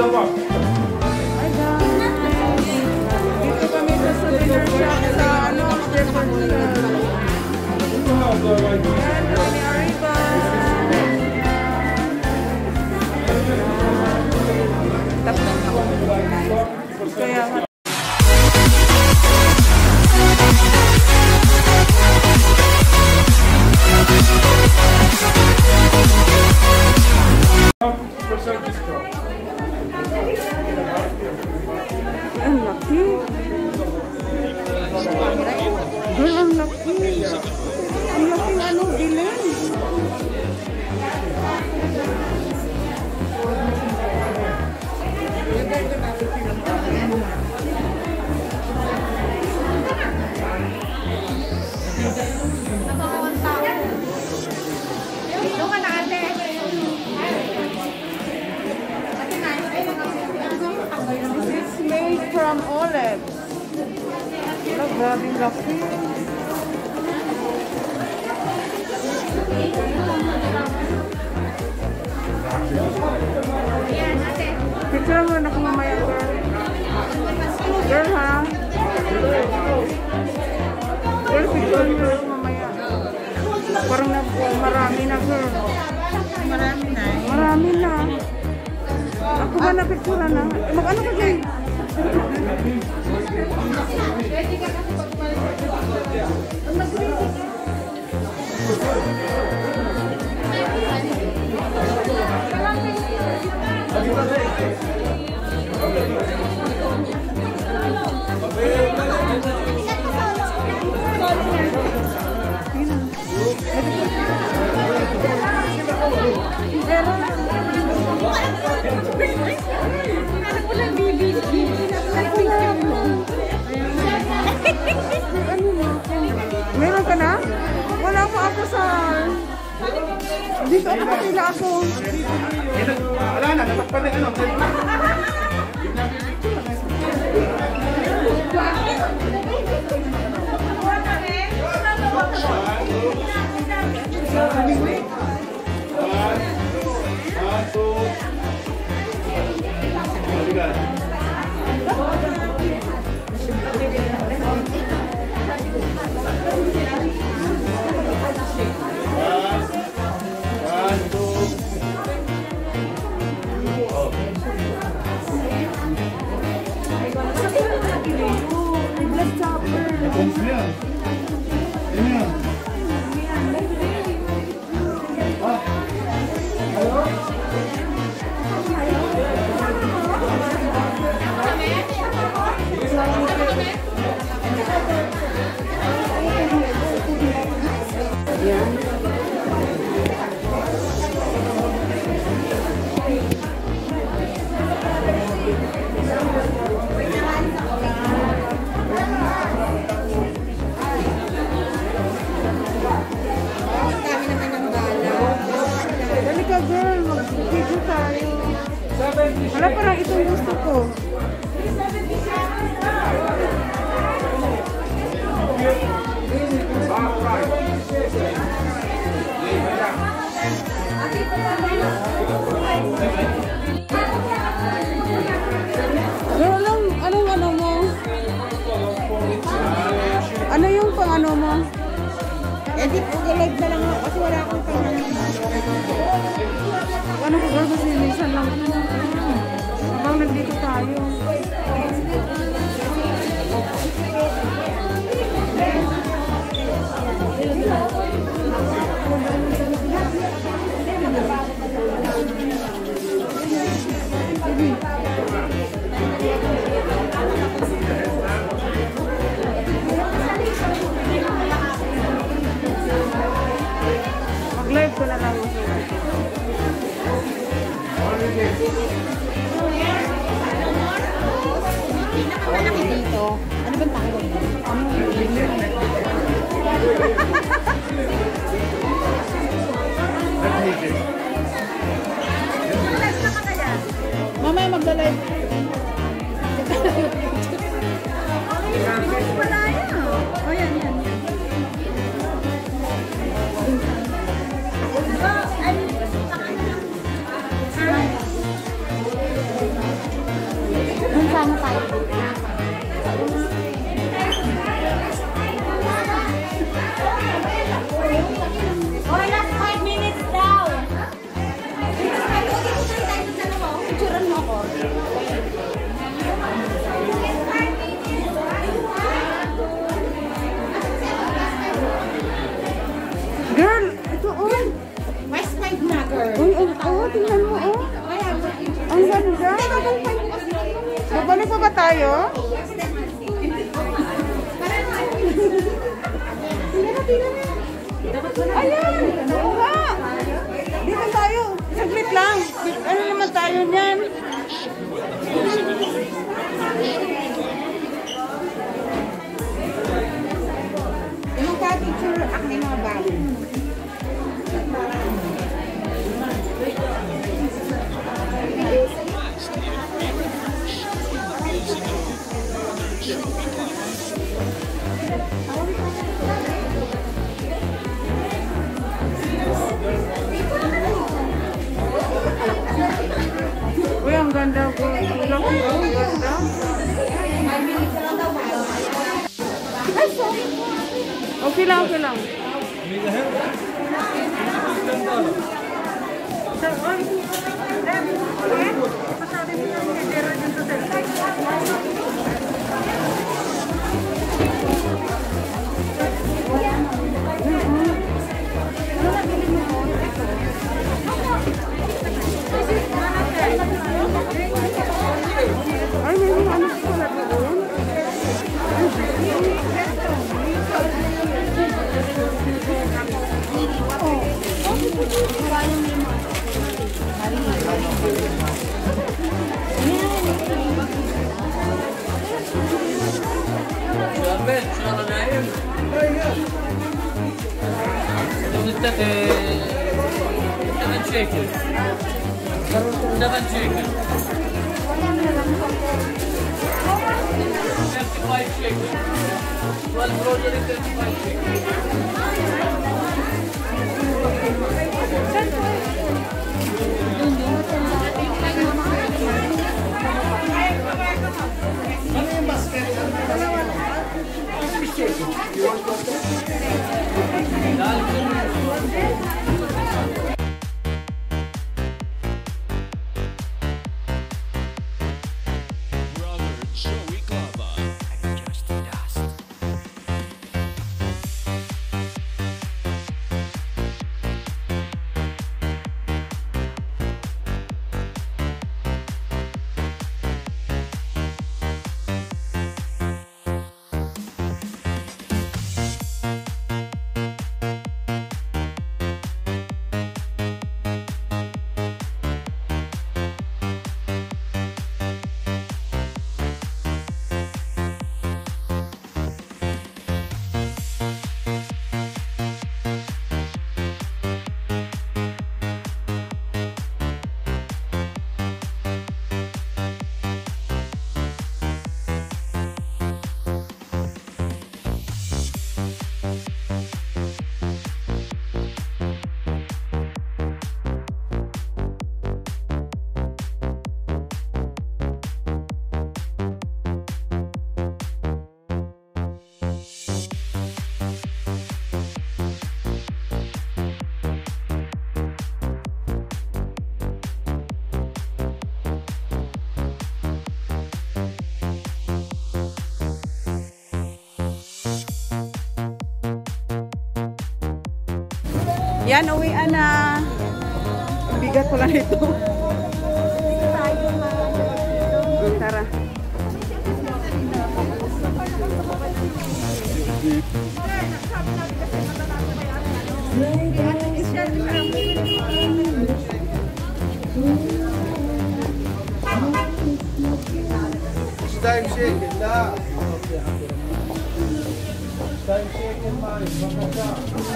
Hi guys! Dito kami sa souvenir shop sa Jefferson. Ayan, kami Arriba. Tapos kaya ang laki. Girl, ang laki. Ang laki ano, bilhin. It's made from olives. Wala, grabing laki. Picture mo na kung mamaya, girl. Girl, ha? Girl, picture mo na kung mamaya. Parang marami na, girl. Marami na. Marami na. Ako ba na picture na? Mag-ano ka dyan? Meron ka na? Wala ko ako sa... Dito ako kapila ako. Wala na, natakpan na ano. Wala, parang itong gusto ko. Girl, anong ano mo? Ano yung pang ano mo? Di po, galag na lang ako kasi wala akong pang Ano ko girl, kasi minsan lang. Habang nandito tayo. Mag-live ko na lang. malaki dito. Ano bang tawag? Mamaya magla-live. Wala yan. O yan, yan. Girl, ito oh. West 5 na, girl. Uy, tingnan mo oh. Ang ganda. Babalik pa ba tayo? Ayan! Oo nga! Dito tayo. Saglit lang. Ano naman tayo niyan? Yung ka-picture ak na yung mga bago. Uy, ang ganda ko. Ang laki ko. Ang ganda. Ay, sorry. Okay lang, okay lang. Ay, may mga ano pala doon. Yan, uwian na. Bigat ko lang ito. Tara. Time shaking na. Time shaking mais, baka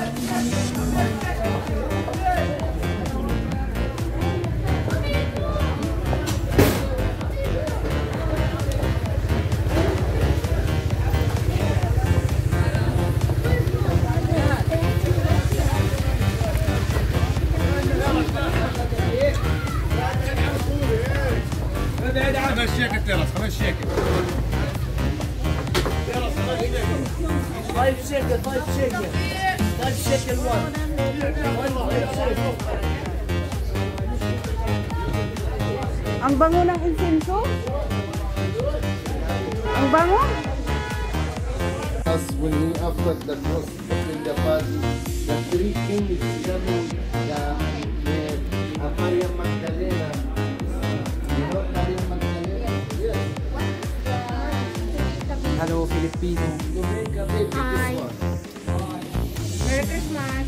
همشيك التراس همشيك 5 shekel, 5 shekel. 5 shekel one. 5 shekel. Ang bango ng insenso. Ang bango. As when he after the cross in the body, the three kings, the Maria Magdalena, you know Maria Magdalena? Yes. Hello, Filipino. You make a baby Hi. this one. Merry Christmas.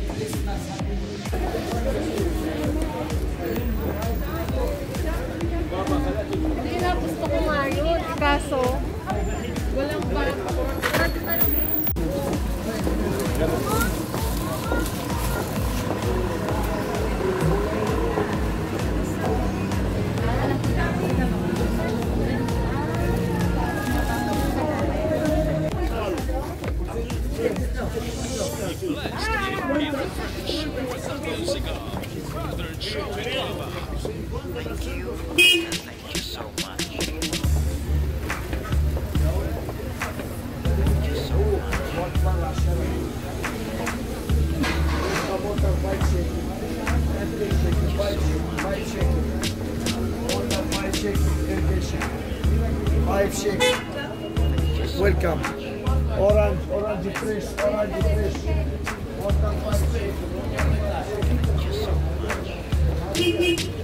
Hindi na gusto ko nga yun. Kaso, walang bang. Five shake. Welcome. Orange fresh. Water 5 shake.